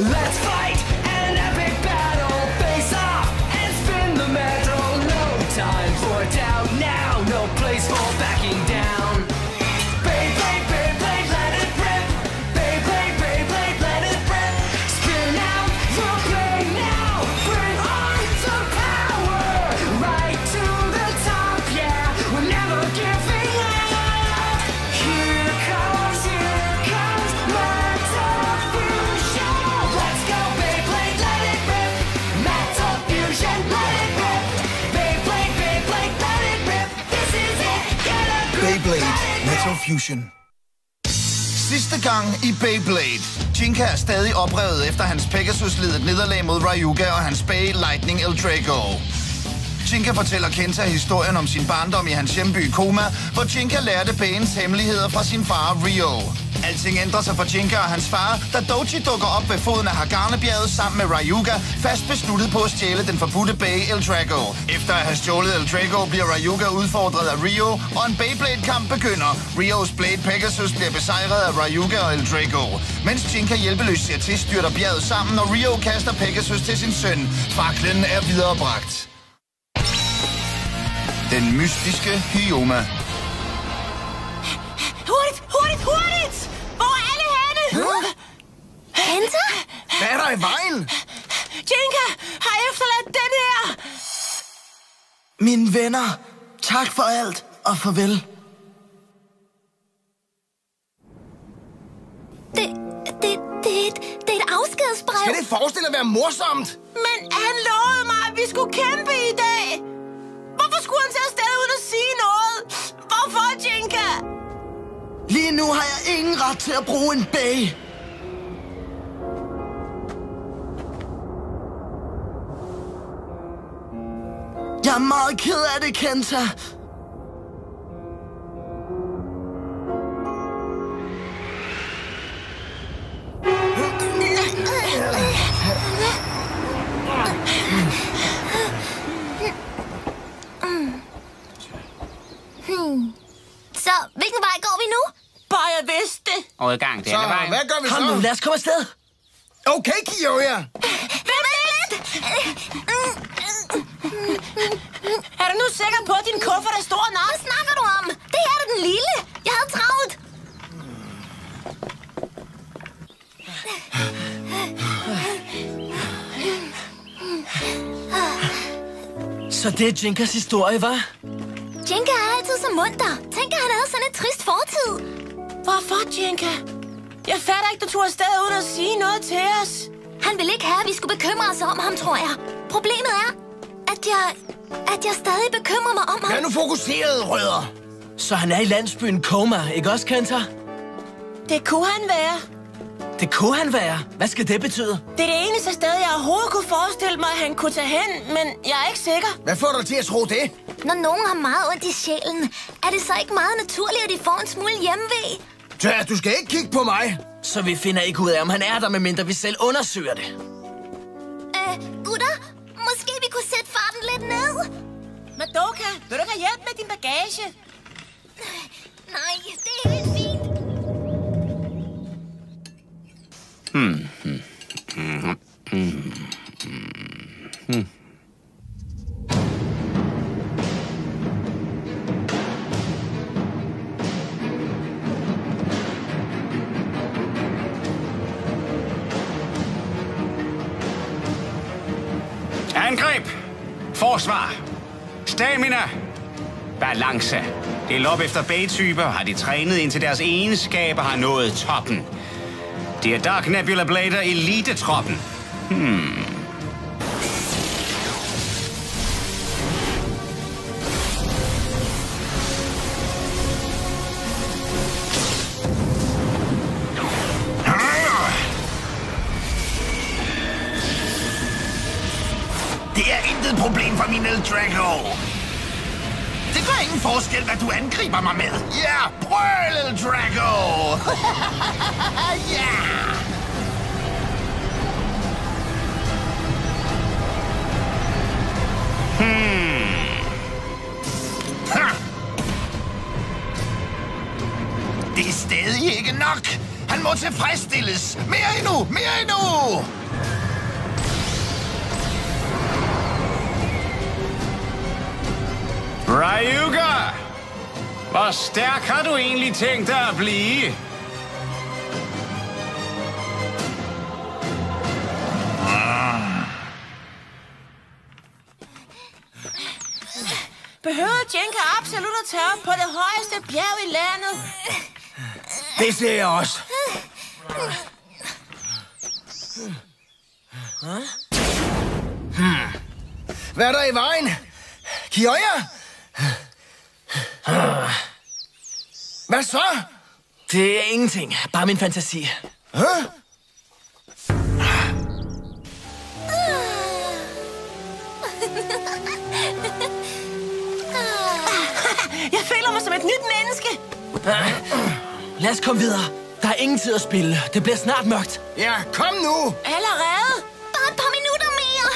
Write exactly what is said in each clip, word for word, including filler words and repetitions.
Let's fight an epic battle. Face off and spin the metal. No time for doubt now. No place for backing down. Beyblade, Beyblade, let it rip. Beyblade, Beyblade, let it rip. Spin out, we'll play now. Bring on the power. Right to the top, yeah. We're never giving up. Here comes, here comes Metal Fusion. Let's go, Beyblade, let it rip. Metal Fusion, let it rip. Beyblade, Beyblade, let it rip. This is it, get a grip. Beyblade Metal Fusion. Sidste gang i Beyblade. Jinka er stadig oprevet efter hans Pegasus led et nederlag mod Ryuga og hans Bay Lightning El Drago. Jinka fortæller Kenta historien om sin barndom i hans hjemby Koma, hvor Jinka lærte Bayens hemmeligheder fra sin far Ryo. Alting ændrer sig for Jinka og hans far, da Doji dukker op ved foden af Hagane-bjerget sammen med Ryuga, fast besluttet på at stjæle den forbudte Bay El Drago. Efter at have stjålet El Drago, bliver Ryuga udfordret af Ryo, og en Beyblade-kamp begynder. Ryos Blade Pegasus bliver besejret af Ryuga og El Drago. Mens Jinka hjælpeløst ser til, styrter bjerget sammen, og Ryo kaster Pegasus til sin søn. Faklen er viderebragt. Den mystiske Hyoma. Hurtigt, hurtigt, hurtigt! Hvor er alle henne? Kenta? Hvad er der i vejen? Jinka har efterladt den her! Mine venner, tak for alt og farvel. Det, det, det, er et, det er et afskedsbrev. Skal det forestille at være morsomt? Men han lovede mig, at vi skulle kæmpe i dag! Hvorfor skulle han tage afsted uden at sige noget? Hvorfor, Jinka? Lige nu har jeg ingen ret til at bruge en Bay. Jeg er meget ked af det, Kenta. Så, hvilken vej går vi nu? Bare jeg vidste det. Og i gang, det Så er vejen. hvad gør vi Kom så? nu, lad os komme afsted. Okay, Kiyoya. Vent lidt! Er du nu sikker på, at din kuffert er stor nok? Hvad snakker du om? Det her er den lille. Jeg havde travlt. Så det er Jinkas historie, hva'? Jinka er altid så munter. Tænk, at han havde sådan en trist fortid. Hvorfor, Jinka? Jeg fatter ikke, du tog afsted uden at sige noget til os. Han ville ikke have, at vi skulle bekymre os om ham, tror jeg. Problemet er, at jeg, at jeg stadig bekymrer mig om ham. Vær nu fokuseret, rødder. Så han er i landsbyen Koma, ikke også, Kenta? Det kunne han være. Det kunne han være. Hvad skal det betyde? Det er det eneste sted, jeg overhovedet kunne forestille mig, at han kunne tage hen, men jeg er ikke sikker. Hvad får dig til at tro det? Når nogen har meget ondt i sjælen, er det så ikke meget naturligt, at de får en smule hjemvej? Ja, du skal ikke kigge på mig. Så vi finder ikke ud af, om han er der, medmindre vi selv undersøger det. Øh, gutter, måske vi kunne sætte farten lidt ned? Madoka, vil du ikke have hjælp med din bagage? Nej, det er helt fint. Hmm. Hmm. Hmm. Hmm. Hmm. Angreb! Forsvar! Stamina! Balance! Del op efter Bay-typer har de trænet indtil deres egenskaber har nået toppen. Det er Dark Nebula Blader Elite-troppen. Hmm. Det er intet problem for min El Drago. Det gør ingen forskel, hvad du angriber mig med. Ja, yeah, brøl, El Drago! Ja! Yeah. Hmm. Ha. Det er stadig ikke nok. Han må må tilfredsstilles. Mere endnu, mere endnu! Ryuga! Hvor stærk har du egentlig tænkt dig at blive? Behøver Jenka absolut at tage op på det højeste bjerg i landet? Det ser jeg også. Hmm. Hvad er der i vejen? Kiyoya? Hvad så? Det er ingenting. Bare min fantasi. Huh? Jeg føler mig som et nyt menneske. Lad os komme videre. Der er ingen tid at spille. Det bliver snart mørkt. Ja, kom nu! Allerede? Bare et par minutter mere.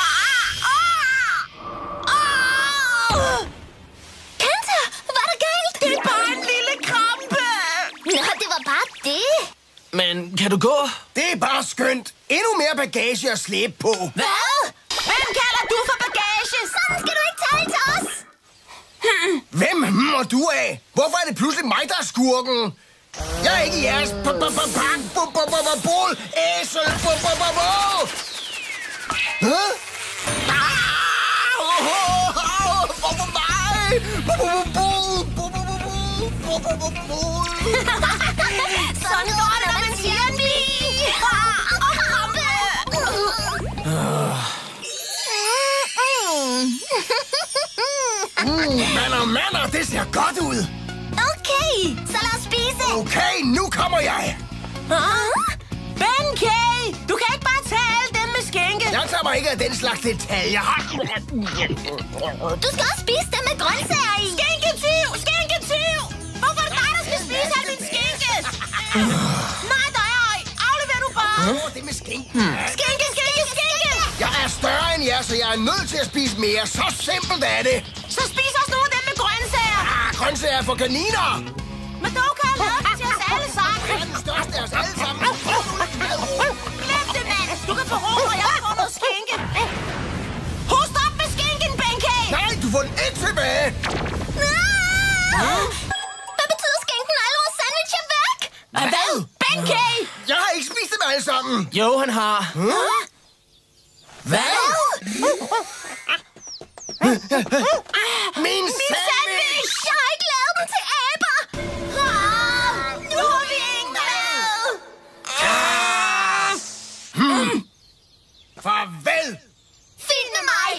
Kenta, hvad er der galt? Det er bare en lille krampe. Nå, det var bare det. Men kan du gå? Det er bare skønt. Endnu mere bagage at slæbe på. Hvad? Hvem kalder du for bagage? Sådan skal du ikke tale til os. Hvem himmer du af? Hvorfor er det pludselig mig, der er skurken? Jeg er ikke jeres bål, æsel, bål. Hvorfor mig? Sådan går det, når man siger en bi. Mander, mander, det ser godt ud. Okay, så lad os spise. Okay, nu kommer jeg. Benkei, du kan ikke bare tage alle dem med skænke. Jeg tager mig ikke af den slags detaljer. Du skal også spise dem med grøntsager i. Skænketyv, skænketyv. Hvorfor er det dig, der skal spise al min skænke? Nej, der er ej. Aflever du bare. Åh, det med skænken. Skænke, skænke, skænke. Jeg er større end jer, så jeg er nødt til at spise mere. Så simpelt er det. Så spis også nogle af dem med grøntsager. Ah, grøntsager for kaniner. Men dog kan jeg lave det til os alle sammen. Jeg er den største af os alle sammen. Glem det, mand. Du kan få ro, når jeg får noget skænke. Host op med skænken, Benkei. Nej, du får den ikke tilbage. Hvad betyder skænken, alle vores sandwich er væk? Hvad? Benkei! Jeg har ikke spist dem alle sammen. Jo, han har. Hvad? Min Min sandwich! Jeg har ikke lavet dem til aber. Nu har vi ingen mad. Farvel. Fint med mig.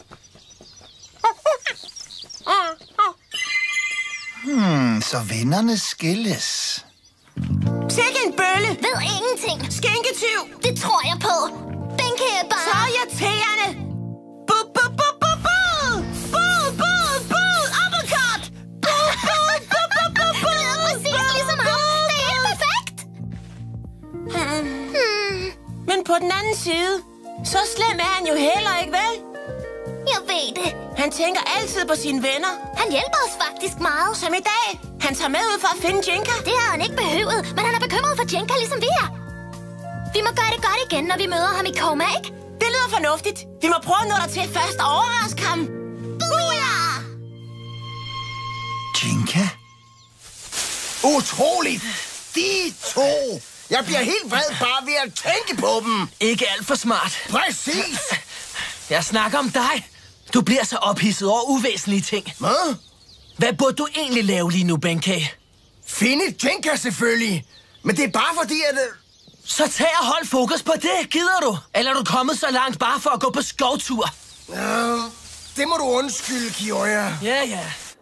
Hmm, så vennerne skilles. Sikke en bølle. Ved ingenting. Skænketyv. Det tror jeg på. Benkei er Så bare... irriterende. Bud, bud, bud, bud, bud. Bud, bud, bud. Uppercut. Bud, bud, bud, bud, bud, bud. Det lyder præcis ligesom ham. Det er helt perfekt. Men på den anden side, så slem er han jo heller ikke, vel? Jeg ved det. Han tænker altid på sine venner. Han hjælper os faktisk meget. Som i dag. Han tager med ud for at finde Jenka. Det har han ikke behøvet, men han er bekymret for Jenka, ligesom vi er. Vi må gøre det godt igen, når vi møder ham i Koma, ikke? Det lyder fornuftigt. Vi må prøve at nå der til først og overraske ham. Booyah! Jenka? Utroligt. De to. Jeg bliver helt vred bare ved at tænke på dem. Ikke alt for smart. Præcis. Jeg snakker om dig. Du bliver så ophidset over uvæsentlige ting. Hvad? Hvad burde du egentlig lave lige nu, Benkei? Finde Jenka selvfølgelig. Men det er bare fordi, at... øh, Så tag og hold fokus på det, gider du? Eller er du kommet så langt bare for at gå på skovtur? Øh, det må du undskylde, Kiyoya. Ja, ja.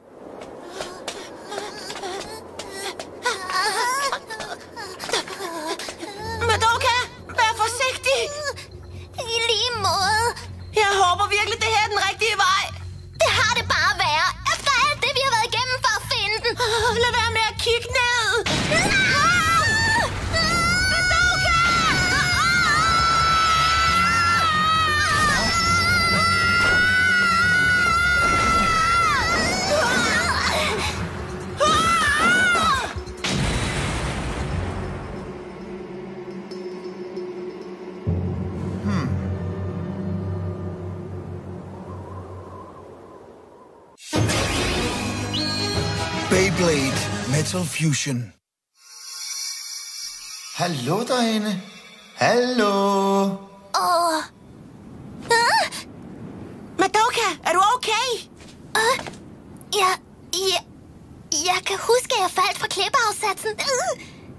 Madoka, vær forsigtig. I lige måde. Jeg håber virkelig, det her er den rigtige vej. Det har det bare været. Efter alt det, vi har været igennem for at finde den. Lad være med at kigge ned. Ah! Beyblade Metal Fusion. Hallo derinde. Hallo. Åh. Uh. Madoka, er du okay? Uh. Ja, ja. Jeg kan huske, at jeg faldt fra klippeafsatsen. Uh.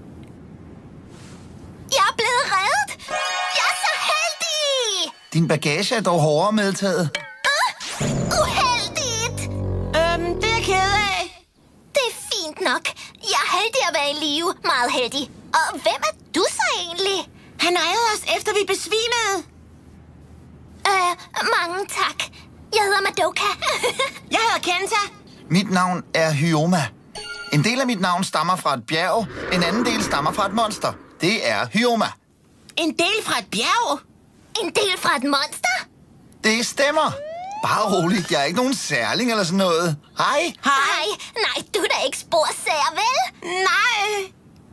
Jeg er blevet reddet. Jeg er så heldig. Din bagage er dog hårdere medtaget. Uh. Uheldigt. Øhm, det er jeg ked af. Det er fint nok. Jeg er heldig at være i live. Meget heldig. Og hvem er du så egentlig? Han ejede os, efter vi besvimede. Øh, mange tak. Jeg hedder Madoka. Jeg hedder Kenta. Mit navn er Hyoma. En del af mit navn stammer fra et bjerg, en anden del stammer fra et monster. Det er Hyoma. En del fra et bjerg. En del fra et monster? Det stemmer. Bare roligt, jeg er ikke nogen særling eller sådan noget. Hej. Hej. Nej, du er da ikke spor sær, vel? Nej.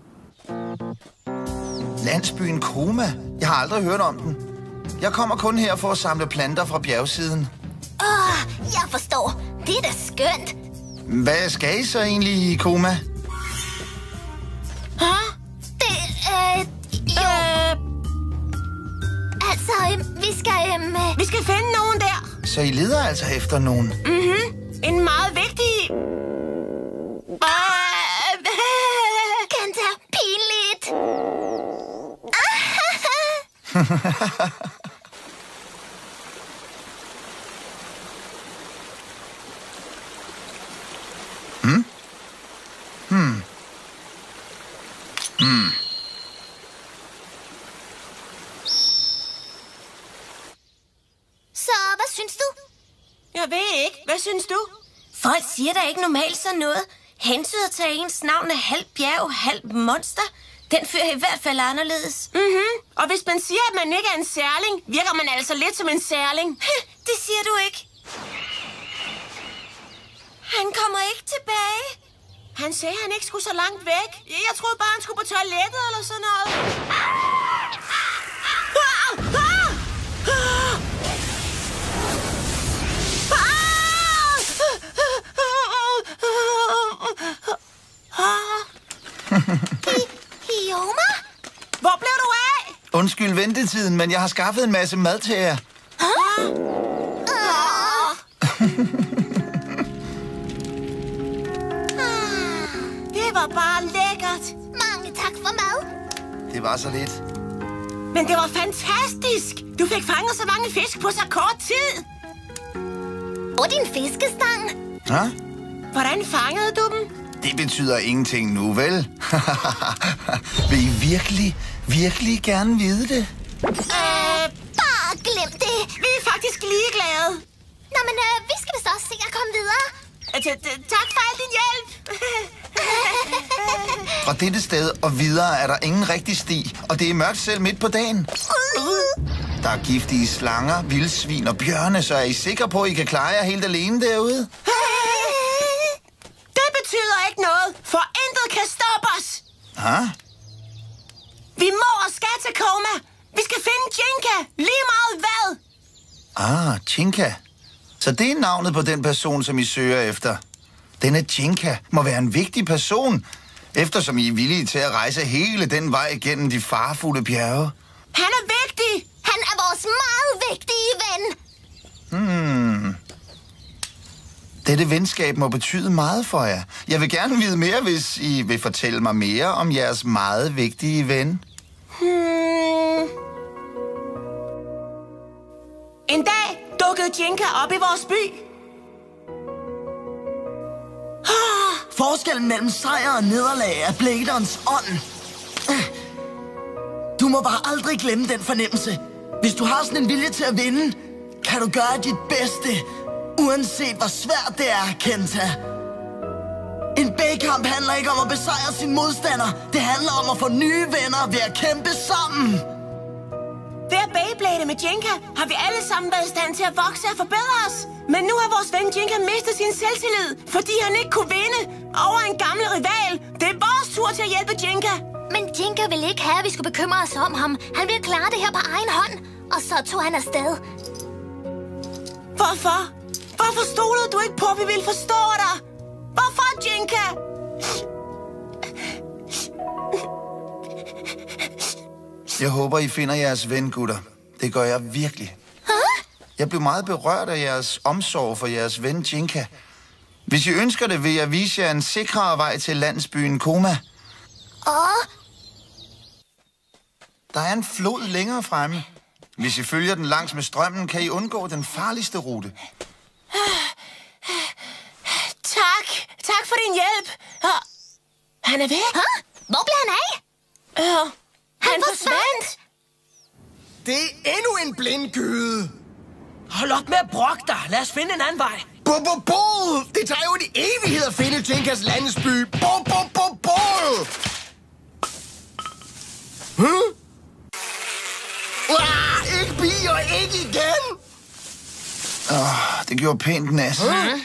Landsbyen Koma. Jeg har aldrig hørt om den. Jeg kommer kun her for at samle planter fra bjergsiden. Åh, oh, jeg forstår. Det er da skønt. Hvad skal I så egentlig i Koma? Hæ? Det, øh, jo. Øh, Altså, øh, vi skal, øh... vi skal finde nogen der. Så I leder altså efter nogen? Mhm. En meget vigtig... Kenta, pinligt. Hmm? Hmm. Hmm. Så, hvad synes du? Jeg ved ikke. Hvad synes du? Folk siger da ikke normalt sådan noget. Hensyder til ens navn er halv bjerg, halv monster. Den fører i hvert fald anderledes. Mhm. Og hvis man siger, at man ikke er en særling, virker man altså lidt som en særling. Det siger du ikke. Han kommer ikke tilbage. Han sagde, at han ikke skulle så langt væk. Jeg troede bare, han skulle på toilettet eller sådan noget. Hyoma? Hvor blev du af? Undskyld ventetiden, men jeg har skaffet en masse mad til jer. Det var bare lækkert. Mange tak for mad. Det var så lidt. Men det var fantastisk. Du fik fanget så mange fisk på så kort tid. Og din fiskestang. Ja? Hvordan fangede du dem? Det betyder ingenting nu, vel? Vil I virkelig, virkelig gerne vide det? Øh, bare glem det. Vi er faktisk ligeglade. Nå, men øh, vi skal vist også se at komme videre. Tak for al din hjælp. Fra dette sted og videre er der ingen rigtig sti, og det er mørkt selv midt på dagen. Der er giftige slanger, vildsvin og bjørne, så er I sikre på, at I kan klare jer helt alene derude? Det betyder ikke noget, for intet kan stoppe os. Ha? Vi må og skal til Koma. Vi skal finde Jinka, lige meget hvad. Ah, Jinka. Så det er navnet på den person, som I søger efter. Denne Jinka må være en vigtig person, eftersom I er villige til at rejse hele den vej gennem de farfulde bjerge. Han er vigtig. Han er vores meget vigtige ven. Hmm. Dette venskab må betyde meget for jer. Jeg vil gerne vide mere, hvis I vil fortælle mig mere om jeres meget vigtige ven. Hmm. En dag dukkede Jinka op i vores by. Forskellen mellem sejr og nederlag er Bladerens ånd. Du må bare aldrig glemme den fornemmelse. Hvis du har sådan en vilje til at vinde, kan du gøre dit bedste, uanset hvor svært det er, Kenta. En bagkamp handler ikke om at besejre sin modstander. Det handler om at få nye venner ved at kæmpe sammen. Ved at Beyblade med Jinka har vi alle sammen været i stand til at vokse og forbedre os. Men nu har vores ven Jinka mistet sin selvtillid, fordi han ikke kunne vinde over en gammel rival. Det er vores tur til at hjælpe Jinka. Men Jinka ville ikke have, at vi skulle bekymre os om ham. Han ville klare det her på egen hånd. Og så tog han afsted. Hvorfor? Hvorfor stolede du ikke på, at vi ville forstå dig? Hvorfor, Jinka? Jeg håber, I finder jeres ven, gutter. Det gør jeg virkelig. Jeg blev meget berørt af jeres omsorg for jeres ven, Jinka. Hvis I ønsker det, vil jeg vise jer en sikrere vej til landsbyen Koma. Åh, Der er en flod længere fremme. Hvis I følger den langs med strømmen, kan I undgå den farligste rute. Tak. Tak for din hjælp. Og han er væk. Hæ? Hvor blev han af? Øh, han, Han forsvandt. Det er endnu en blindgyde. Hold op med at brokke dig. Lad os finde en anden vej. Bo, bo, bo! Det tager jo en evighed at finde Jinkas landsby. Bo, bo, bo, bo! Huh? Ah, ikke bier, ikke igen! Åh, det gjorde pænt nas.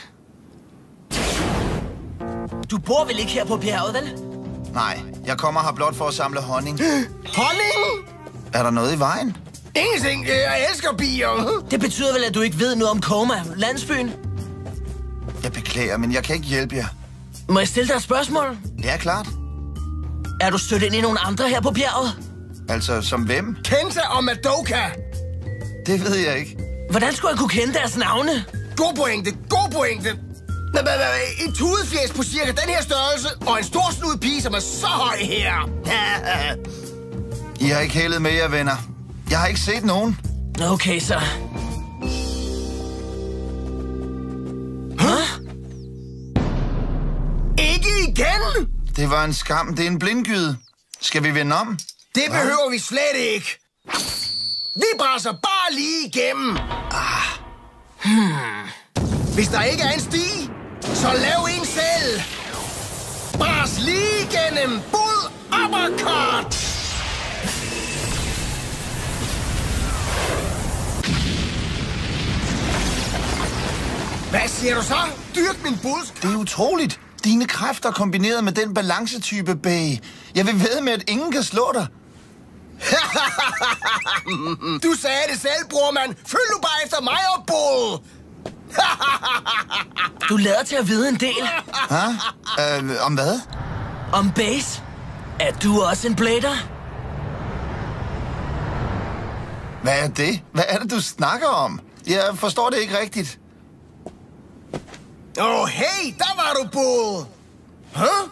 Du bor vel ikke her på bjerget, vel? Nej, jeg kommer her blot for at samle honning. Honning? Er der noget i vejen? Ingenting. Jeg elsker bier. Det betyder vel, at du ikke ved noget om Koma, landsbyen? Jeg beklager, men jeg kan ikke hjælpe jer. Må jeg stille dig et spørgsmål? Ja, klart. Er du stødt ind i nogle andre her på bjerget? Altså, som hvem? Kenta og Madoka. Det ved jeg ikke. Hvordan skulle jeg kunne kende deres navne? God pointe, god pointe. Nå, men, men, en tudefjæs på cirka den her størrelse, og en stor snud pige, som er så høj her. I har ikke hældet med jer, venner. Jeg har ikke set nogen. Okay, så. Huh? Ikke igen? Det var en skam. Det er en blindgyde. Skal vi vende om? Det behøver vi slet ikke. Vi brasser bare lige igennem. Ah. Hmm. Hvis der ikke er en sti, så lav en selv. Bras lige igennem. Bull uppercut. Hvad siger du så? Dyrk min bulls. Det er utroligt. Dine kræfter kombineret med den balancetype bag. Jeg vil ved med, at ingen kan slå dig. Du sagde det selv, brormand. Følg nu bare efter mig og Bull. Du lader til at vide en del. Hæ? Øh, om hvad? Om base. Er du også en blader? Hvad er det? Hvad er det, du snakker om? Jeg forstår det ikke rigtigt. Åh, oh, hey, der var du, Bull. Huh?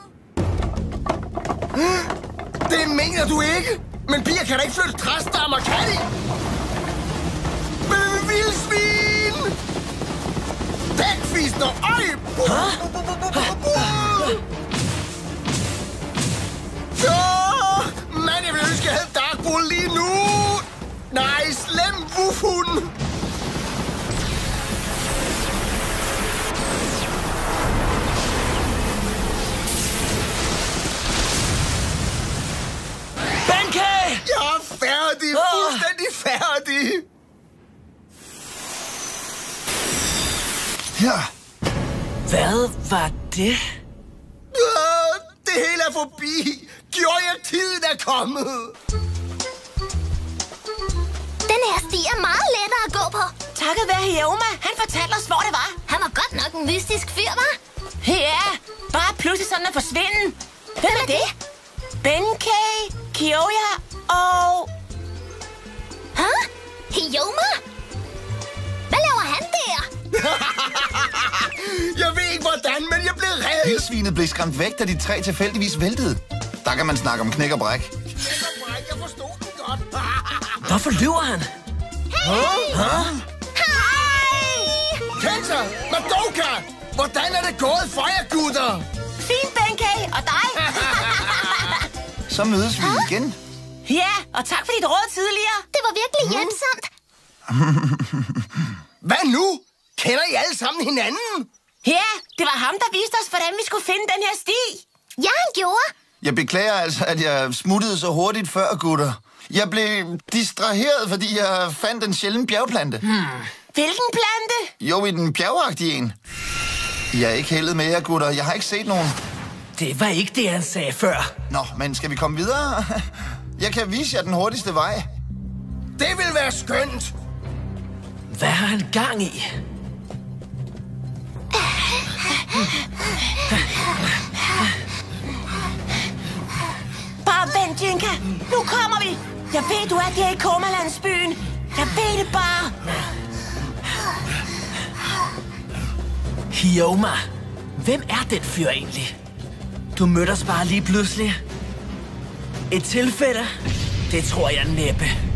Det mener du ikke? Men piger kan da ikke flytte træstammer, kan de? Men vildsvin! Dækfister! Øj! Åh, mand, jeg vil ønske, jeg havde Dark Bull lige nu! Nej, slem wuffhund! Benkei! Jeg er færdig, fuldstændig færdig. Ja. Hvad var det? Øh, det hele er forbi. Gjorde jeg tiden er kommet. Den her sti er meget lettere at gå på. Takket være Hioma. Han fortalte os, hvor det var. Han var godt nok en mystisk fyr, hva'? Ja, bare pludselig sådan at forsvinde. Hvem er det? Benkei, Kyoya og... Hæ? Hioma? Hvad laver han der? Jeg ved ikke hvordan, men jeg blev reddet. Vildsvinet blev skræmt væk, da de tre tilfældigvis væltede. Der kan man snakke om knæk og bræk. Jeg forstod den godt. Hvorfor lyver han? Hey! Huh? Hej! Kenta, Madoka, hvordan er det gået for jer, gutter? Fint, Benkei, og dig. Så mødes vi igen. Ja, og tak for dit råd tidligere. Det var virkelig hjælpsomt. Hvad nu? Kender I alle sammen hinanden? Ja, det var ham, der viste os, hvordan vi skulle finde den her sti. Ja, han gjorde. Jeg beklager altså, at jeg smuttede så hurtigt før, gutter. Jeg blev distraheret, fordi jeg fandt en sjælden bjergplante. Hmm. Hvilken plante? Jo, i den bjergagtige en. Jeg er ikke heldet med jer, gutter. Jeg har ikke set nogen. Det var ikke det, han sagde før. Nå, men skal vi komme videre? Jeg kan vise jer den hurtigste vej. Det vil være skønt. Hvad har han gang i? sådan, Jinka. Nu kommer vi. Jeg ved, du er der i Komalandsbyen. Jeg ved det bare. Hyoma, hvem er den fyr egentlig? Du mødte os bare lige pludselig. Et tilfælde? Det tror jeg næppe.